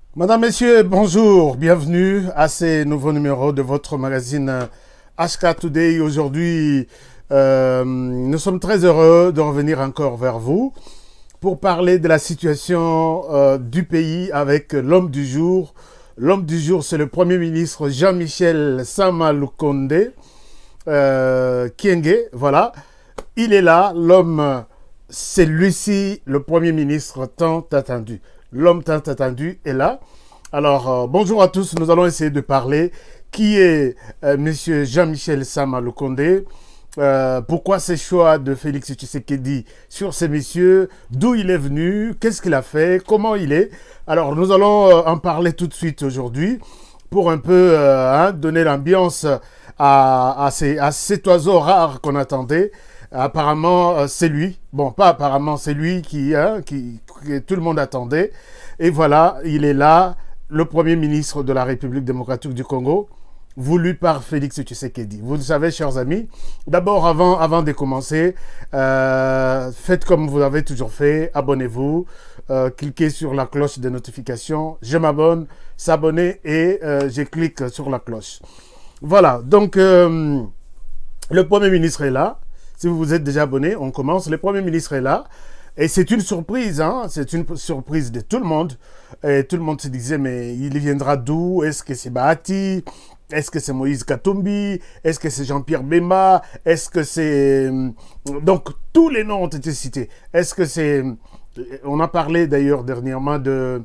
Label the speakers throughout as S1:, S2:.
S1: Madame, Messieurs, bonjour, bienvenue à ces nouveaux numéros de votre magazine HK Today. Aujourd'hui, nous sommes très heureux de revenir encore vers vous pour parler de la situation du pays avec l'homme du jour. L'homme du jour, c'est le Premier ministre Jean-Michel Sama Lukonde, Kyenge, voilà. Il est là, l'homme, c'est lui-ci, le Premier ministre tant attendu. L'homme tant attendu est là. Alors, bonjour à tous. Nous allons essayer de parler. Qui est Monsieur Jean-Michel Sama Lukonde? Pourquoi ces choix de Félix Tshisekedi sur ces messieurs? D'où il est venu? Qu'est-ce qu'il a fait? Comment il est? Alors, nous allons en parler tout de suite aujourd'hui pour un peu donner l'ambiance à cet oiseau rare qu'on attendait. Apparemment, c'est lui. Bon, pas apparemment, c'est lui que tout le monde attendait. Et voilà, il est là, le Premier ministre de la République démocratique du Congo, voulu par Félix Tshisekedi. Vous le savez, chers amis, d'abord, avant de commencer, faites comme vous avez toujours fait, abonnez-vous, cliquez sur la cloche de notification, je m'abonne, s'abonner et je clique sur la cloche. Voilà, donc le Premier ministre est là. Si vous vous êtes déjà abonné, on commence. Le Premier ministre est là. Et c'est une surprise, hein? C'est une surprise de tout le monde. Et tout le monde se disait, mais il viendra d'où? Est-ce que c'est Bahati? Est-ce que c'est Moïse Katumbi? Est-ce que c'est Jean-Pierre Bemba? Est-ce que c'est... Donc, tous les noms ont été cités. Est-ce que c'est... On a parlé d'ailleurs dernièrement de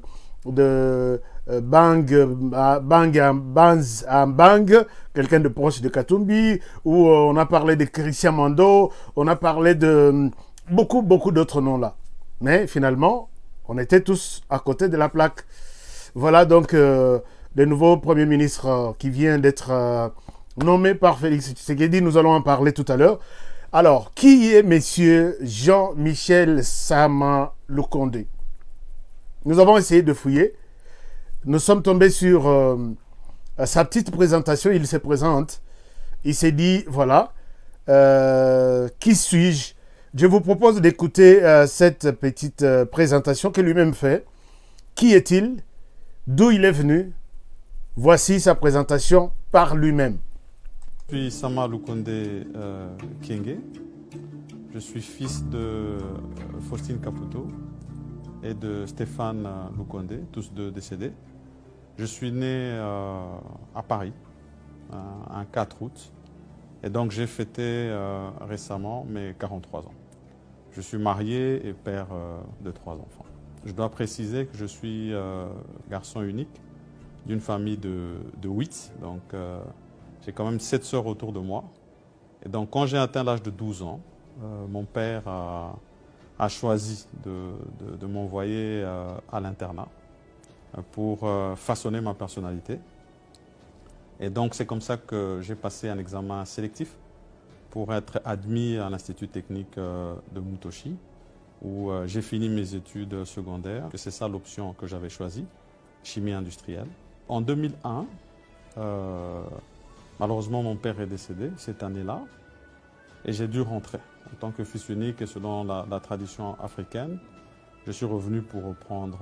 S1: Bang, quelqu'un de proche de Katumbi, où on a parlé de Christian Mando, on a parlé de beaucoup d'autres noms là. Mais finalement, on était tous à côté de la plaque. Voilà donc le nouveau Premier ministre qui vient d'être nommé par Félix Tshisekedi. Nous allons en parler tout à l'heure. Alors, qui est Monsieur Jean-Michel Sama Lukonde? Nous avons essayé de fouiller. Nous sommes tombés sur sa petite présentation. Il se présente. Il s'est dit, voilà, qui suis-je? Je vous propose d'écouter cette petite présentation que lui-même fait. Qui est-il? D'où il est venu? Voici sa présentation par lui-même.
S2: Je suis Sama Lukonde Kyenge. Je suis fils de Faustine Caputo et de Stéphane Lukonde, tous deux décédés. Je suis né à Paris, un 4 août, et donc j'ai fêté récemment mes 43 ans. Je suis marié et père de 3 enfants. Je dois préciser que je suis garçon unique d'une famille de 8, donc j'ai quand même 7 sœurs autour de moi. Et donc quand j'ai atteint l'âge de 12 ans, mon père a choisi de m'envoyer à l'internat pour façonner ma personnalité. Et donc c'est comme ça que j'ai passé un examen sélectif pour être admis à l'Institut technique de Mutoshi, où j'ai fini mes études secondaires. C'est ça l'option que j'avais choisie, chimie industrielle. En 2001, malheureusement mon père est décédé cette année-là, et j'ai dû rentrer. En tant que fils unique et selon la tradition africaine, je suis revenu pour reprendre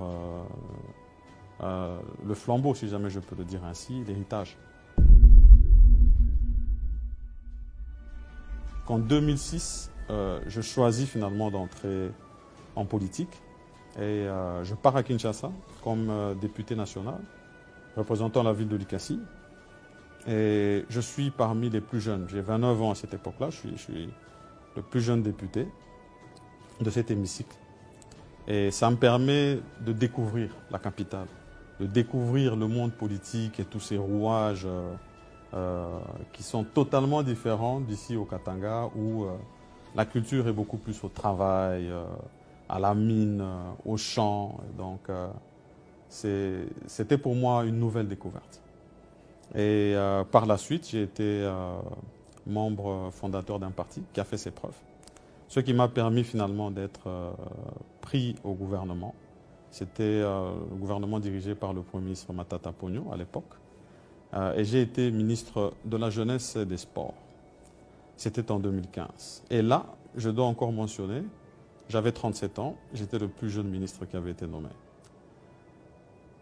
S2: le flambeau, si jamais je peux le dire ainsi, l'héritage. En 2006, je choisis finalement d'entrer en politique et je pars à Kinshasa comme député national, représentant la ville de Likasi. Et je suis parmi les plus jeunes. J'ai 29 ans à cette époque-là. Je suis le plus jeune député de cet hémicycle. Et ça me permet de découvrir la capitale, de découvrir le monde politique et tous ces rouages qui sont totalement différents d'ici au Katanga, où la culture est beaucoup plus au travail, à la mine, au champ. Donc c'était pour moi une nouvelle découverte. Et par la suite, j'ai été membre fondateur d'un parti qui a fait ses preuves. Ce qui m'a permis finalement d'être pris au gouvernement. C'était le gouvernement dirigé par le Premier ministre Matata Ponyo à l'époque. Et j'ai été ministre de la Jeunesse et des Sports. C'était en 2015. Et là, je dois encore mentionner, j'avais 37 ans, j'étais le plus jeune ministre qui avait été nommé.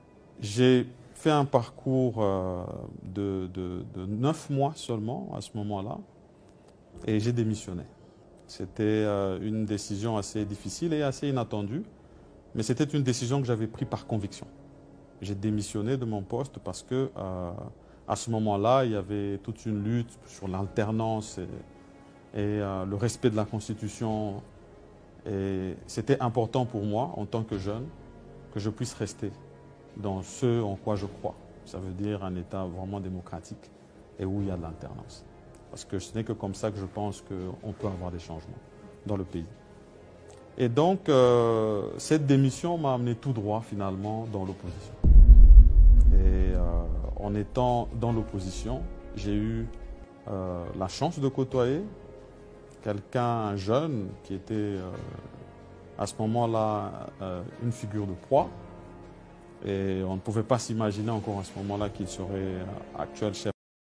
S2: J'ai fait un parcours de 9 mois seulement à ce moment-là et j'ai démissionné. C'était une décision assez difficile et assez inattendue, mais c'était une décision que j'avais prise par conviction. J'ai démissionné de mon poste parce que à ce moment-là, il y avait toute une lutte sur l'alternance et le respect de la Constitution. Et c'était important pour moi, en tant que jeune, que je puisse rester dans ce en quoi je crois. Ça veut dire un État vraiment démocratique et où il y a de l'alternance. Parce que ce n'est que comme ça que je pense qu'on peut avoir des changements dans le pays. Et donc, cette démission m'a amené tout droit finalement dans l'opposition. Et en étant dans l'opposition, j'ai eu la chance de côtoyer quelqu'un, un jeune, qui était à ce moment-là une figure de proie. Et on ne pouvait pas s'imaginer encore à ce moment-là qu'il serait actuel chef.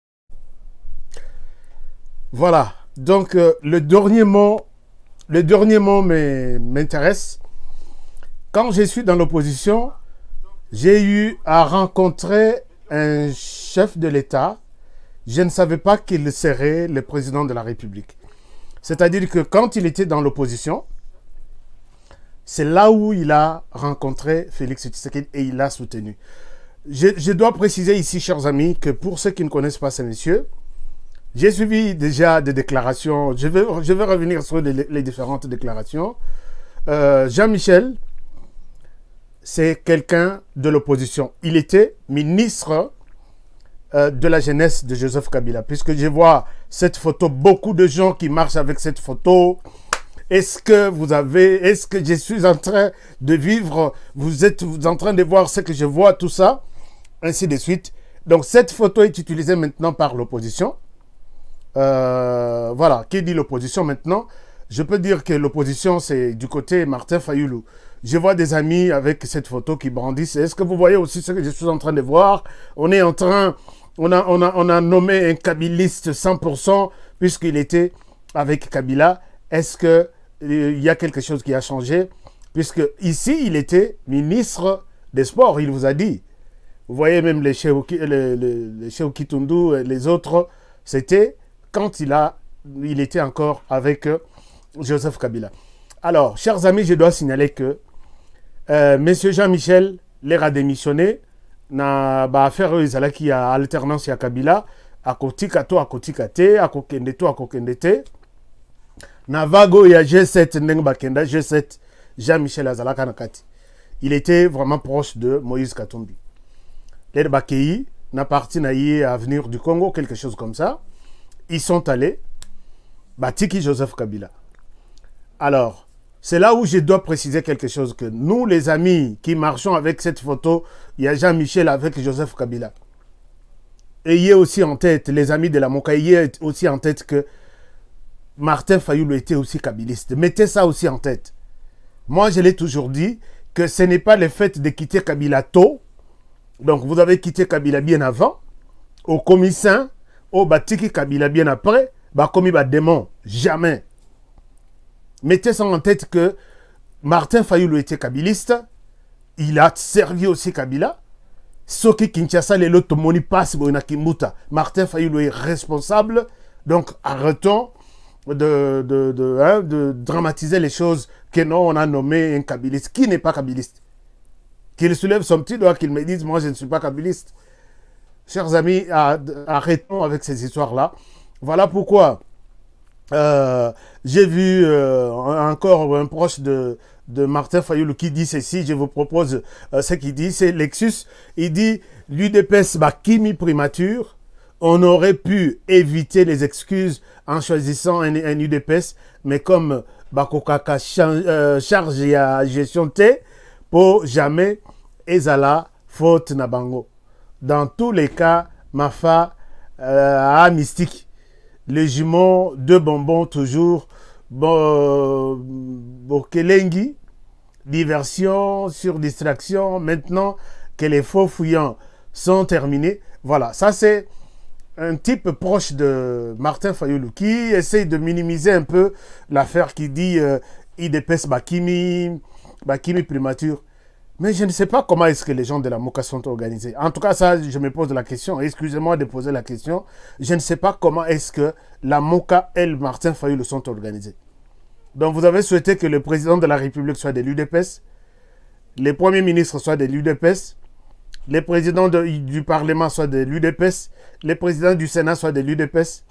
S1: Voilà. Donc, le dernier mot m'intéresse. Quand je suis dans l'opposition, j'ai eu à rencontrer un chef de l'État. Je ne savais pas qu'il serait le président de la République. C'est-à-dire que quand il était dans l'opposition, c'est là où il a rencontré Félix Tshisekedi et il l'a soutenu. Je dois préciser ici, chers amis, que pour ceux qui ne connaissent pas ces messieurs, j'ai suivi déjà des déclarations. Je vais revenir sur les différentes déclarations. Jean-Michel, c'est quelqu'un de l'opposition. Il était ministre de la jeunesse de Joseph Kabila. Puisque je vois cette photo, beaucoup de gens qui marchent avec cette photo. Est-ce que je suis en train de vivre, vous êtes en train de voir ce que je vois, tout ça, ainsi de suite. Donc cette photo est utilisée maintenant par l'opposition. Voilà, qui dit l'opposition maintenant? Je peux dire que l'opposition, c'est du côté Martin Fayulu. Je vois des amis avec cette photo qui brandissent. Est-ce que vous voyez aussi ce que je suis en train de voir? On est en train, on a nommé un kabiliste 100% puisqu'il était avec Kabila. Est-ce que il y a quelque chose qui a changé? Puisque ici, il était ministre des Sports, il vous a dit. Vous voyez même les Cheikh Kitundu et les autres, c'était quand il était encore avec Joseph Kabila. Alors, chers amis, je dois signaler que Monsieur Jean-Michel l'air a démissionné na ba affaire qui a alternance à Kabila à kotika to à kotika te à kokende to à kokende te na vago ya G7 ndeng bakenda G7 Jean-Michel azalaka nakati. Il était vraiment proche de Moïse Katumbi. L'air bakei na parti na yé Avenir du Congo, quelque chose comme ça. Ils sont allés batiki Joseph Kabila. Alors, c'est là où je dois préciser quelque chose, que nous, les amis qui marchons avec cette photo, il y a Jean-Michel avec Joseph Kabila. Ayez aussi en tête, les amis de la Moka, ayez aussi en tête que Martin Fayulu était aussi kabiliste. Mettez ça aussi en tête. Moi, je l'ai toujours dit, que ce n'est pas le fait de quitter Kabila tôt. Donc, vous avez quitté Kabila bien avant, au commissaire, au batiki Kabila bien après, bah comme il va démon, jamais. Mettez ça en tête que Martin Fayulu était kabiliste, il a servi aussi Kabila. Soki Kinshasa, les lots moni passe na Kimbuta. Martin Fayulu est responsable, donc arrêtons de dramatiser les choses que non, on a nommé un kabiliste. Qui n'est pas kabiliste? Qu'il soulève son petit doigt, qu'il me dise, moi je ne suis pas kabiliste. Chers amis, arrêtons avec ces histoires-là. Voilà pourquoi j'ai vu encore un proche de Martin Fayulu qui dit ceci. Je vous propose ce qu'il dit. C'est Lexus. Il dit, l'UDPS Bakimi primature. On aurait pu éviter les excuses en choisissant un UDPS. Mais comme Bakokaka charge à gestion T, pour jamais ezala faute nabango. Dans tous les cas, Mafa a mystique. Les jumeaux, deux bonbons toujours. Bokelengi, diversion sur distraction. Maintenant que les faux fouillants sont terminés. Voilà, ça c'est un type proche de Martin Fayulu qui essaye de minimiser un peu l'affaire qui dit IDPS Bakimi primature. Mais je ne sais pas comment est-ce que les gens de la MOCA sont organisés. En tout cas, ça, je me pose la question. Excusez-moi de poser la question. Je ne sais pas comment est-ce que la MOCA et le Martin Fayulu sont organisés. Donc, vous avez souhaité que le président de la République soit de l'UDPS, les premiers ministres soient de l'UDPS, les présidents du Parlement soient de l'UDPS, les présidents du Sénat soient de l'UDPS.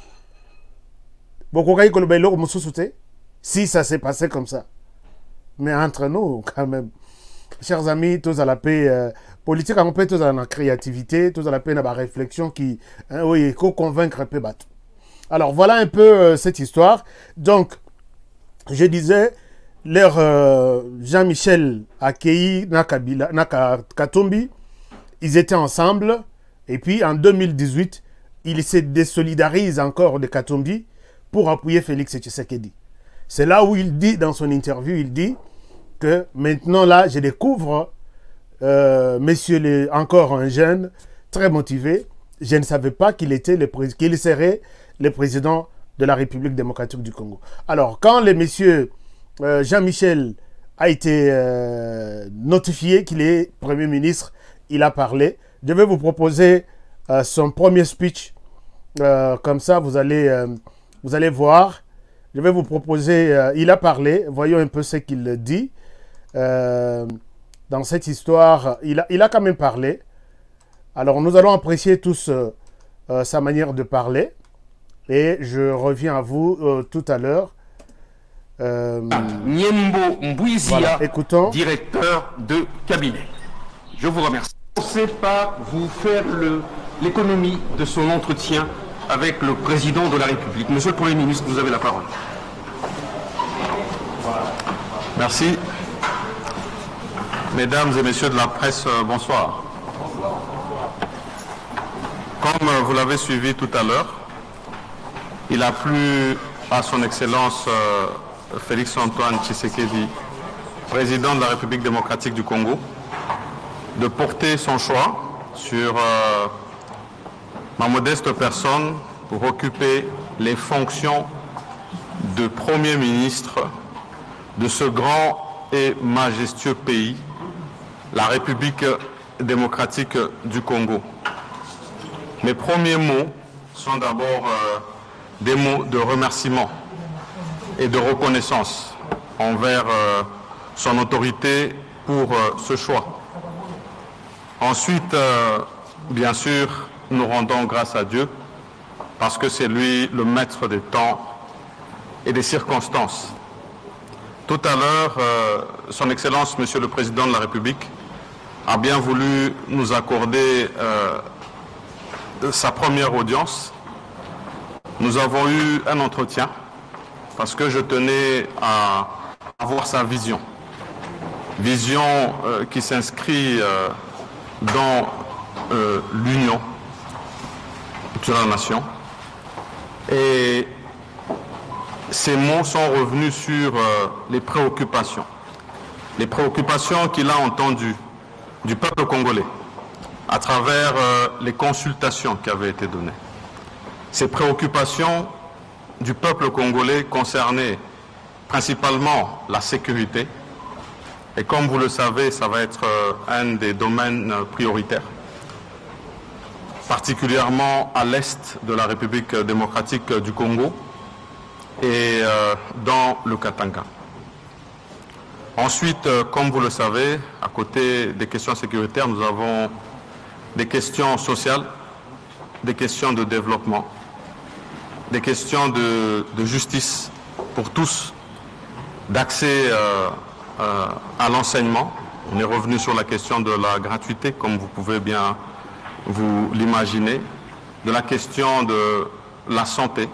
S1: Si ça s'est passé comme ça. Mais entre nous, quand même, chers amis, tous à la paix, politique, on peut tous à la créativité, tous à la paix, dans la réflexion qui, oui, il faut convaincre peu battre. Alors, voilà un peu cette histoire. Donc, je disais, leur Jean-Michel Akei, Katumbi, ils étaient ensemble. Et puis, en 2018, il se désolidarise encore de Katumbi pour appuyer Félix Tshisekedi. C'est là où il dit, dans son interview, il dit que maintenant, là, je découvre monsieur encore un jeune, très motivé. Je ne savais pas qu'il serait le président de la République démocratique du Congo. Alors, quand le monsieur Jean-Michel a été notifié qu'il est Premier ministre, il a parlé. Je vais vous proposer son premier speech. Comme ça, vous allez voir. Je vais vous proposer, il a parlé, voyons un peu ce qu'il dit. Dans cette histoire, il a quand même parlé. Alors, nous allons apprécier tous sa manière de parler. Et je reviens à vous tout à l'heure.
S3: Niembo Mbouizia,
S1: voilà, écoutons.
S3: Directeur de cabinet. Je vous remercie. Je ne sais pas vous faire l'économie de son entretien avec le président de la République. Monsieur le Premier ministre, vous avez la parole.
S2: Merci. Mesdames et messieurs de la presse, bonsoir. Comme vous l'avez suivi tout à l'heure, il a plu à son Excellence Félix-Antoine Tshisekedi, président de la République démocratique du Congo, de porter son choix sur ma modeste personne pour occuper les fonctions de Premier ministre de ce grand et majestueux pays, la République démocratique du Congo. Mes premiers mots sont d'abord des mots de remerciement et de reconnaissance envers son autorité pour ce choix. Ensuite, bien sûr, nous rendons grâce à Dieu parce que c'est lui le maître des temps et des circonstances. Tout à l'heure, son Excellence, Monsieur le Président de la République, a bien voulu nous accorder sa première audience. Nous avons eu un entretien parce que je tenais à avoir sa vision. Vision qui s'inscrit dans l'union de la nation. Et ces mots sont revenus sur les préoccupations. Les préoccupations qu'il a entendues du peuple congolais à travers les consultations qui avaient été données. Ces préoccupations du peuple congolais concernaient principalement la sécurité. Et comme vous le savez, ça va être un des domaines prioritaires, particulièrement à l'est de la République démocratique du Congo et dans le Katanga. Ensuite, comme vous le savez, à côté des questions sécuritaires, nous avons des questions sociales, des questions de développement, des questions de justice pour tous, d'accès à l'enseignement. On est revenu sur la question de la gratuité, comme vous pouvez bien vous l'imaginer, de la question de la santé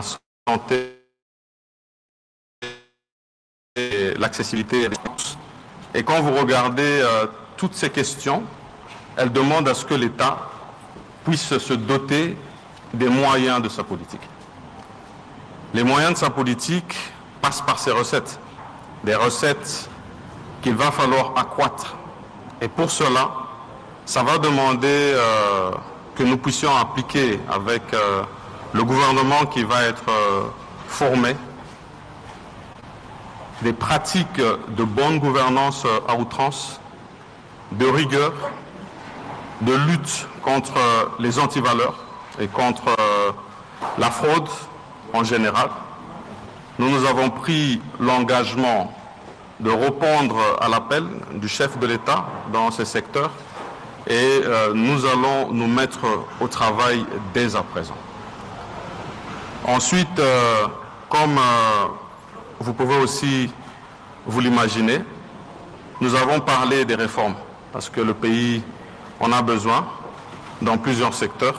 S2: et l'accessibilité. Et quand vous regardez toutes ces questions, elles demandent à ce que l'État puisse se doter des moyens de sa politique. Les moyens de sa politique passent par ses recettes, des recettes qu'il va falloir accroître. Et pour cela, ça va demander que nous puissions appliquer avec le gouvernement qui va être formé des pratiques de bonne gouvernance à outrance
S3: de rigueur, de lutte contre les antivaleurs et contre la fraude en général. Nous avons pris l'engagement de répondre à l'appel du chef de l'État dans ces secteurs et nous allons nous mettre au travail dès à présent. Ensuite, comme vous pouvez aussi vous l'imaginer, nous avons parlé des réformes parce que le pays en a besoin dans plusieurs secteurs.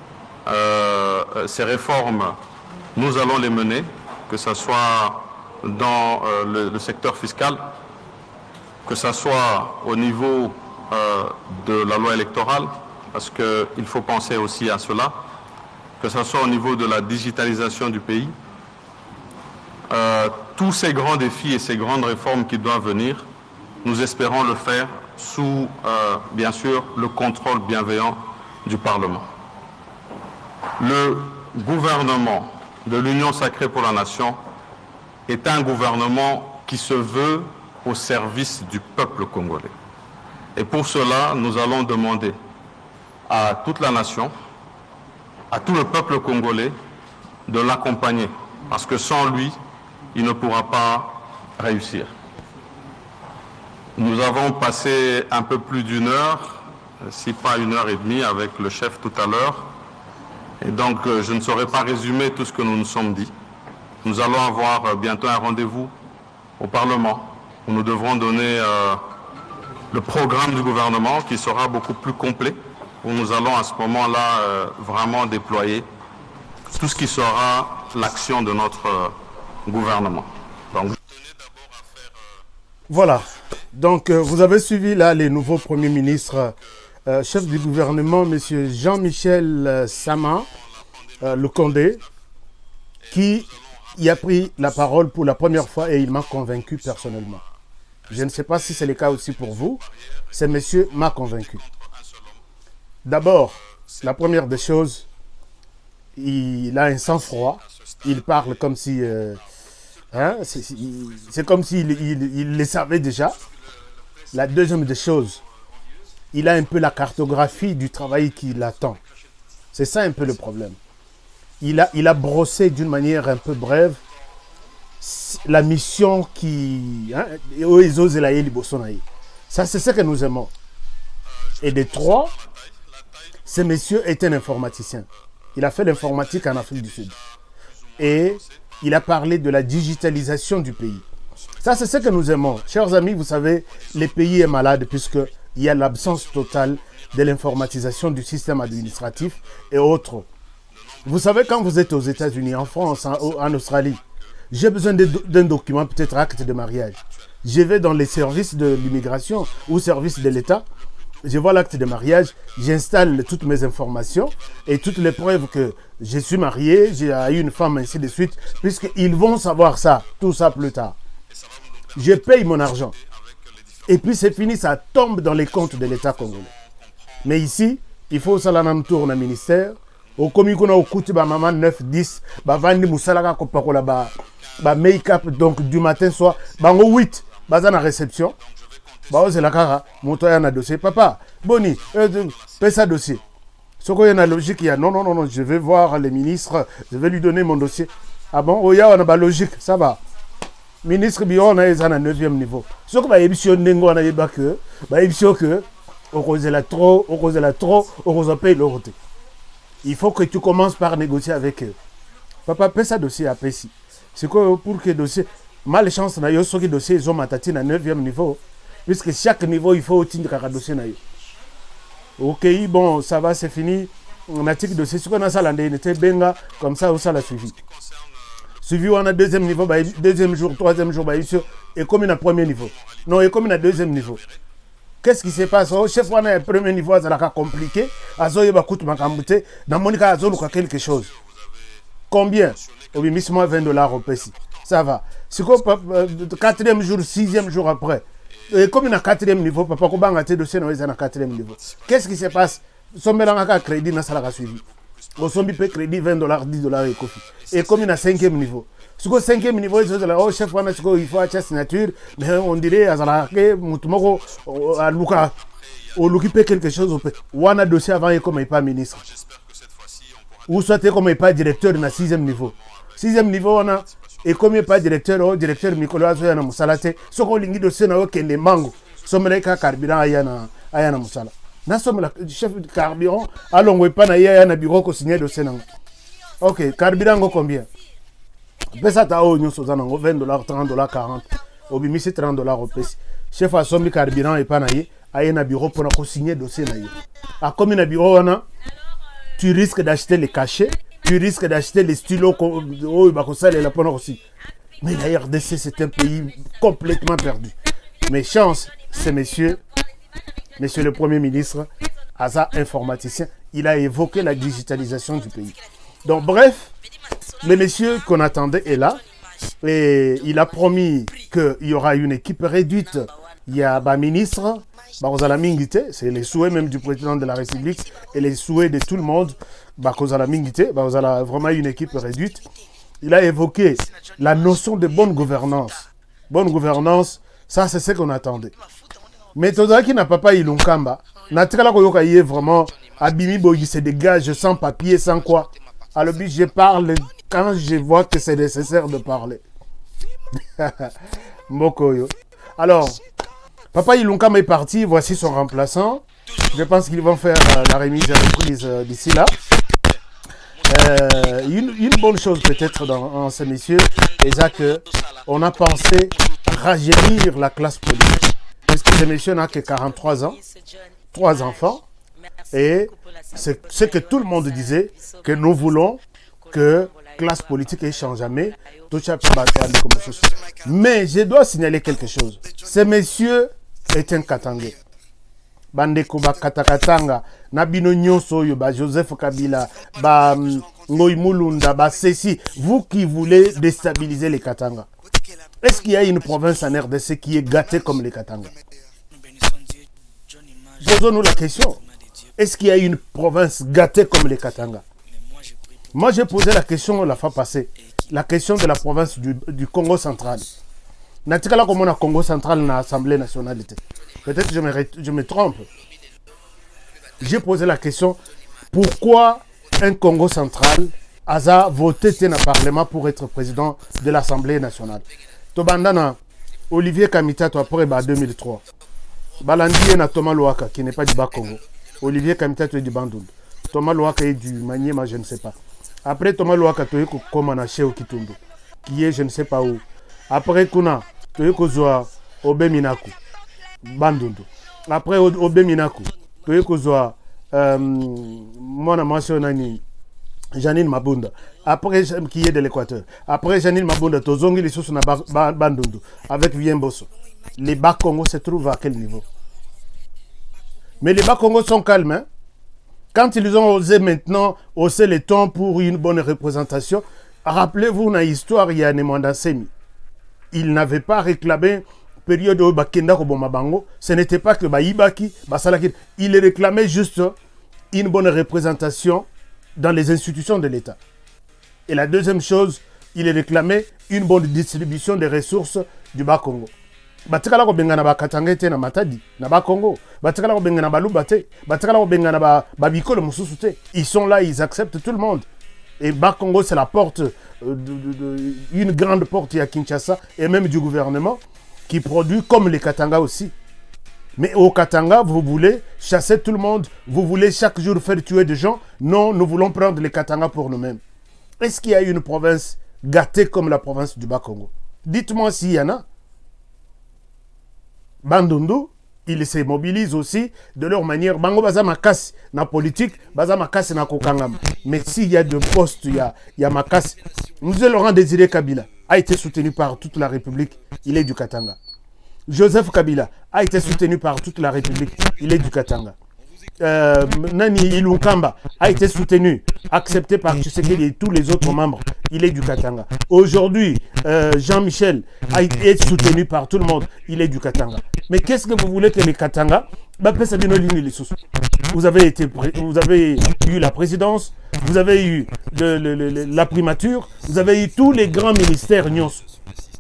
S3: Ces réformes, nous allons les mener, que ce soit dans le secteur fiscal, que ce soit au niveau de la loi électorale, parce qu'il faut penser aussi à cela, que ce soit au niveau de la digitalisation du pays. Tous ces grands défis et ces grandes réformes qui doivent venir, nous espérons le faire sous, bien sûr, le contrôle bienveillant du Parlement. Le gouvernement de l'Union sacrée pour la nation est un gouvernement qui se veut au service du peuple congolais. Et pour cela, nous allons demander à toute la nation, à tout le peuple congolais, de l'accompagner. Parce que sans lui, il ne pourra pas réussir. Nous avons passé un peu plus d'une heure, si pas 1h30, avec le chef tout à l'heure. Et donc, je ne saurais pas résumer tout ce que nous nous sommes dit. Nous allons avoir bientôt un rendez-vous au Parlement où nous devrons donner le programme du gouvernement qui sera beaucoup plus complet, où nous allons à ce moment-là vraiment déployer tout ce qui sera l'action de notre gouvernement. Donc,
S1: voilà. Donc, vous avez suivi là les nouveaux premiers ministres, chef du gouvernement, M. Jean-Michel Sama Lukonde, qui y a pris la parole pour la première fois et il m'a convaincu personnellement. Je ne sais pas si c'est le cas aussi pour vous. Ce monsieur m'a convaincu. D'abord, la première des choses, il a un sang-froid. Il parle comme si... c'est comme s'il il le savait déjà. La deuxième des choses, il a un peu la cartographie du travail qui l'attend. C'est ça un peu le problème. Il a brossé d'une manière un peu brève la mission qui... Ça, c'est ce que nous aimons. Et des trois, ce monsieur est un informaticien. Il a fait l'informatique en Afrique du Sud. Et il a parlé de la digitalisation du pays. Ça, c'est ce que nous aimons. Chers amis, vous savez, le pays est malade puisqu'il y a l'absence totale de l'informatisation du système administratif et autres. Vous savez, quand vous êtes aux États-Unis, en France, en Australie, j'ai besoin d'un document, peut-être acte de mariage. Je vais dans les services de l'immigration ou services de l'État. Je vois l'acte de mariage, j'installe toutes mes informations et toutes les preuves que je suis marié, j'ai eu une femme, ainsi de suite, puisqu'ils vont savoir ça, tout ça plus tard. Je paye mon argent. Et puis c'est fini, ça tombe dans les comptes de l'État congolais. Mais ici, il faut ça l'en tourne au ministère. Au comité au coût ba maman 9 10 ba vandi musala ko pakola ba make-up donc du matin soir bango 8 baza na réception ba ozela kaka moto ya na dossier papa boni paie ça dossier soko ya na logique ya non je vais voir le ministre, je vais lui donner mon dossier. Ah bon oya on a ba logique ça va ministre bio na eza na 9e niveau soko ba émission ndengo na yeba que ba émission que okozela trop paye l'autre. Il faut que tu commences par négocier avec eux. Papa, paie ça dossier à Pessi. C'est quoi pour que dossier... Malchance, na yo soki dossier, ils ont matati na 9e niveau. Puisque chaque niveau, il faut tenir un dossier na yo. Ok, bon, ça va, c'est fini. On a tiré dossier. Ce qu'on a ça, l'année, il était benga, comme ça, ça l'a suivi. Suivi, on a 2e niveau, bah, 2e jour, 3e jour, bah, et comme il a 1er niveau. Non, et comme il a 2e niveau. Qu'est-ce qui se passe? Au chef, on a un premier niveau, ça a compliqué. Azoye bakut makambute. Dans mon cas, Azoye a quelque chose. Combien? Au minimum $20 au PSI. Ça va. C'est quoi, 4e jour, 6e jour après? Et comme il a 4e niveau, papa, comment a été dossier dans le 4e niveau? Qu'est-ce qui se passe? Son mélange à crédit, n'a pas suivi. Au sombi peut crédit $20, $10 et coffee. Et comme il a 5e niveau. Sur le 5e niveau, oh chef, il faut acheter signature, mais on dirait à Luka, Au l'occuper quelque chose, ou on a dossier avant et comme pas ministre. Ou soit comme pas directeur de 6e niveau. 6e niveau, on a, et comme pas directeur, ou directeur Nicolas Zoyana Moussalate, ce qu'on lingue dossier n'a aucun les mango. Sommeleka carburant ayana Moussala. N'a somme le chef de carburant, allons, ou pas na bureau qu'on signe dossier. Ok, carburant combien? Pesa ta o nyo sozana ngo $20, $30, 40. Obi c'est $30 au pesi. Chef a sommi carburant et pas naïe. Aïe na bureau pour na signer dossier naïe. A comme na bureau on a, tu risques d'acheter les cachets, tu risques d'acheter les stylos oh bah ça les lapons aussi. Mais la RDC c'est un pays complètement perdu. Mais chance, c'est monsieur le Premier ministre, Aza informaticien, il a évoqué la digitalisation du pays. Donc bref, le monsieur qu'on attendait est là et il a promis qu'il y aura une équipe réduite. Il y a un ministre, c'est les souhaits même du président de la République et les souhaits de tout le monde. Vraiment une équipe réduite. Il a évoqué la notion de bonne gouvernance. Bonne gouvernance, ça c'est ce qu'on attendait. Mais Toza qui n'a pas Ilunkamba, Natikala Koyoka y est vraiment Abimi Boyi, c'est des gages sans papier, sans quoi. Alors, je parle quand je vois que c'est nécessaire de parler. Mokoyo. Alors, Papa Ilunkamba est parti, voici son remplaçant. Je pense qu'ils vont faire la remise et la reprise d'ici là. Une bonne chose peut-être dans ces messieurs, c'est qu'on a pensé rajeunir la classe politique. Parce que ces messieurs n'ont que 43 ans, 3 enfants, et c'est ce que tout le monde disait, que nous voulons que la classe politique ne change jamais. Mais je dois signaler quelque chose. Ces messieurs est un Katangais. Bandeko ba katakatanga na bino nyonso yo ba Joseph Kabila ba Ngoy Mulunda ba Ceci, vous qui voulez déstabiliser les Katanga. Est-ce qu'il y a une province en RDC qui est gâtée comme les Katanga? Posons-nous la question. Est-ce qu'il y a une province gâtée comme les Katanga? Moi j'ai posé la question la fois passée. La question de la province du Congo central. Natikala comme on a Congo central dans l'Assemblée nationale. Peut-être que je me trompe. J'ai posé la question, pourquoi un Congo central a voté dans le Parlement pour être président de l'Assemblée nationale? Tobandana, Olivier Kamitato après 2003. Balandi na Thomas Louaka qui n'est pas du Bas-Congo. Olivier Kamitato est du Bandung. Thomas Louaka est du Maniema, je ne sais pas. Après Thomas Louaka, tu es comme un Chéo Kitundu, qui est je ne sais pas où. Après Kuna, tu es Kozoa Obe Minaku. Bandundu. Après Obe Minaku, tu es Kozoa Mona Masionnani, Janine Mabunda. Après qui est de l'Équateur. Après Janine Mabunda, Tozongi les sous na Bandundu avec Vienbosso. Les Bas-Congo se trouvent à quel niveau? Mais les Bas-Congo sont calmes. Hein? Quand ils ont osé maintenant hausser les tons pour une bonne représentation, rappelez-vous dans l'histoire, il y a Nemanda Semi. Il n'avait pas réclamé période où Bakenda Kobomabango. Ce n'était pas que Baïbaki, Basalaki. Il réclamait juste une bonne représentation dans les institutions de l'État. Et la deuxième chose, il réclamait une bonne distribution des ressources du Bas-Congo. Batikala ko bengana ba Katangete na Matadi na ba Congo, batikala ko bengana ba Lubate, batikala ko bengana ba Bikolo Mususute. Ils sont là, ils acceptent tout le monde. Et Bas Congo c'est la porte une grande porte à Kinshasa et même du gouvernement qui produit comme les Katanga aussi. Mais au Katanga, vous voulez chasser tout le monde, vous voulez chaque jour faire tuer des gens. Non, nous voulons prendre les Katanga pour nous-mêmes. Est-ce qu'il y a une province gâtée comme la province du Bas Congo? Dites-moi s'il y en a. Bandundu, ils se mobilisent aussi de leur manière. Bango baza makasi na politique, baza makasi na kokangam. Mais s'il y a de postes, il y a makasi. Monsieur Laurent Désiré Kabila a été soutenu par toute la République, il est du Katanga. Joseph Kabila a été soutenu par toute la République, il est du Katanga. Nani Ilunkamba a été soutenu, accepté par Tshisekedi et tous les autres membres, il est du Katanga. Aujourd'hui, Jean-Michel a été soutenu par tout le monde, il est du Katanga. Mais qu'est-ce que vous voulez que les Katanga, vous avez eu la présidence, vous avez eu la primature, vous avez eu tous les grands ministères Nyons.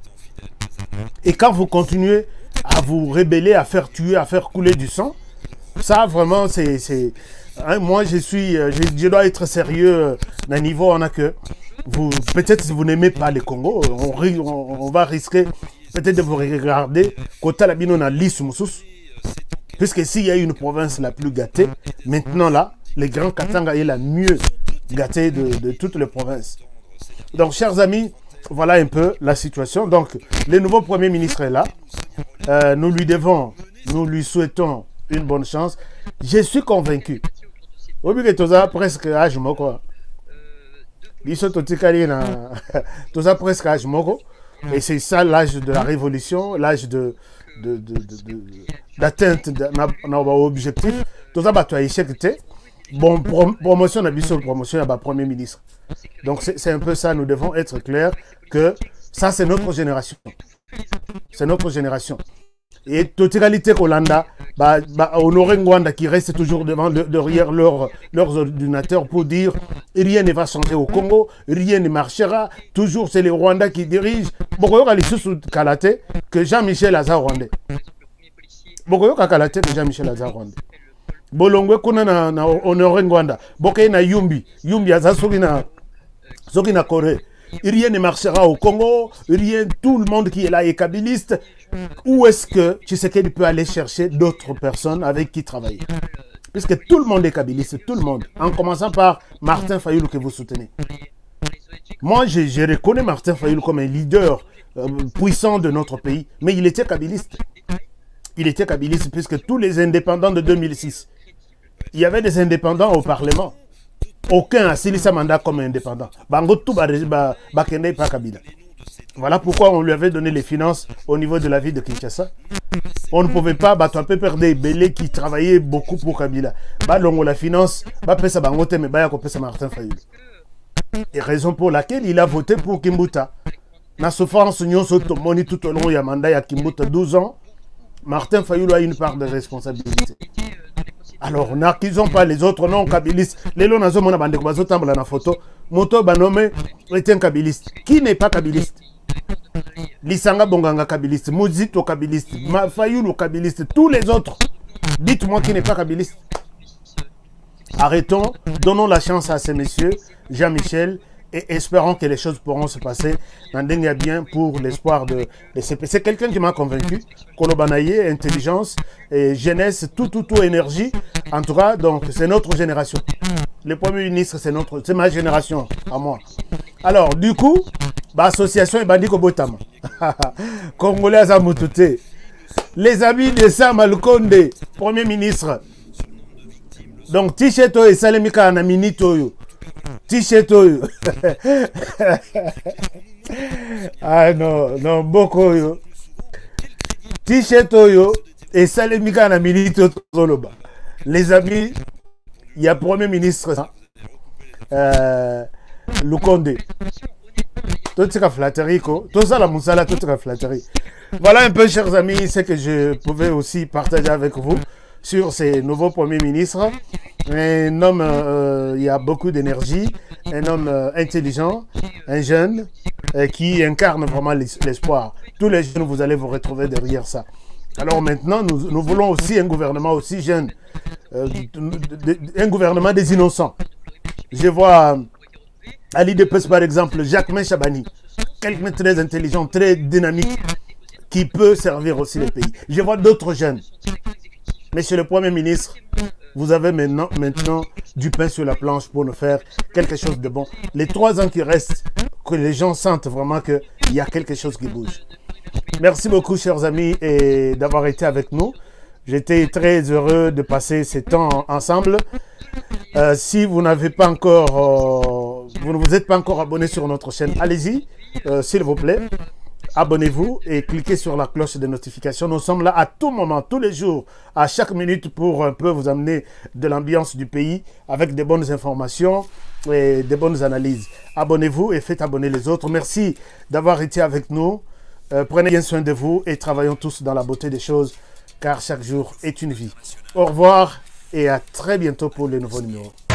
S1: Et quand vous continuez à vous rébeller, à faire tuer, à faire couler du sang, Ça, vraiment, c'est... Hein, moi, je dois être sérieux d'un niveau en a que... Peut-être si vous n'aimez pas le Congo, on va risquer peut-être de vous regarder côté la bino na liste moussous. Puisque s'il y a une province la plus gâtée, maintenant là, le Grand Katanga est la mieux gâtée de toutes les provinces. Donc, chers amis, voilà un peu la situation. Donc, le nouveau Premier ministre est là. Nous lui souhaitons une bonne chance. Je suis convaincu. Au bout de tout ça, presque âge moko. Ils sont tout ça presque âge moko. Et c'est ça l'âge de la révolution, l'âge d'atteinte de nos objectifs. Tout ça, tu as échec. Bon, promotion, promotion, il y a Premier ministre. Donc, c'est un peu ça. Nous devons être clairs que ça, c'est notre génération. C'est notre génération. Et totalité Kolanda, honorer Ngwanda qui reste toujours derrière leurs ordinateurs pour dire rien ne va changer au Congo, rien ne marchera, toujours c'est les Rwandais qui dirigent. Bokoyoka lisusu kalate que Jean-Michel Aza Rwandais. Bokoyoka kalate que Jean-Michel Aza Rwandais. Bolongwe kuna na honorer Ngwanda, bokoye na Yumbi Aza soki na Corée. Rien ne marchera au Congo, rien, tout le monde qui est là est kabiliste. Où est-ce que Tshisekedi peut aller chercher d'autres personnes avec qui travailler? Puisque tout le monde est kabiliste, tout le monde. En commençant par Martin Fayulu que vous soutenez. Moi, je reconnais Martin Fayulu comme un leader puissant de notre pays, mais il était kabiliste. Il était kabiliste puisque tous les indépendants de 2006, il y avait des indépendants au Parlement. Aucun a signé sa mandat comme indépendant. Voilà pourquoi on lui avait donné les finances au niveau de la ville de Kinshasa. On ne pouvait pas battre un peu perdre des Belé qui travaillaient beaucoup pour Kabila. La finance, Martin Fayulu. Et raison pour laquelle il a voté pour Kimbuta. La souffrance tout au long du mandat à Kimbuta 12 ans. Martin Fayulu a une part de responsabilité. Alors, n'accusons pas les autres non kabilistes. Les lots nazo mona bande ko tambala na photo. Moto banome est un kabiliste. Qui n'est pas kabiliste? Lisanga Bonganga kabiliste, Mozito kabiliste, Fayulu kabiliste, tous les autres. Dites-moi qui n'est pas kabiliste. Arrêtons, donnons la chance à ces messieurs, Jean-Michel, et espérons que les choses pourront se passer dans le bien pour l'espoir de CP. C'est quelqu'un qui m'a convaincu. Kolobanaye, intelligence, et jeunesse, tout, énergie. En tout cas, donc, c'est notre génération. Le Premier ministre, c'est ma génération, à moi. Alors, du coup, l'association est Bandiko Botama. Congolais à Moutouté. Les amis de Sam Alukonde, Premier ministre. Donc, Ticheto et Salemika Anaminitoyo. T-shirt. Ah non, beaucoup yo. T-shirt et Salemika na milito Zoloba. Les amis, il y a Premier ministre Lukonde. Tout ça flatterie, tout ça la moussala, tout ça flatterie. Voilà un peu, chers amis, ce que je pouvais aussi partager avec vous sur ces nouveaux premiers ministres. Un homme, il y a beaucoup d'énergie, un homme intelligent, un jeune qui incarne vraiment l'espoir. Tous les jeunes, vous allez vous retrouver derrière ça. Alors maintenant, nous voulons aussi un gouvernement aussi jeune, un gouvernement des innocents. Je vois Ali Depes par exemple, Jacques Chabani, quelqu'un de très intelligent, très dynamique, qui peut servir aussi le pays. Je vois d'autres jeunes. Monsieur le Premier ministre, vous avez maintenant du pain sur la planche pour nous faire quelque chose de bon. Les 3 ans qui restent, que les gens sentent vraiment qu'il y a quelque chose qui bouge. Merci beaucoup, chers amis, et d'avoir été avec nous. J'étais très heureux de passer ces temps ensemble. Si vous n'avez pas encore, vous ne vous êtes pas encore abonné sur notre chaîne, allez-y, s'il vous plaît. Abonnez-vous et cliquez sur la cloche de notification. Nous sommes là à tout moment, tous les jours, à chaque minute pour un peu vous amener de l'ambiance du pays avec des bonnes informations et des bonnes analyses. Abonnez-vous et faites abonner les autres. Merci d'avoir été avec nous. Prenez bien soin de vous et travaillons tous dans la beauté des choses car chaque jour est une vie. Au revoir et à très bientôt pour les nouveaux numéros.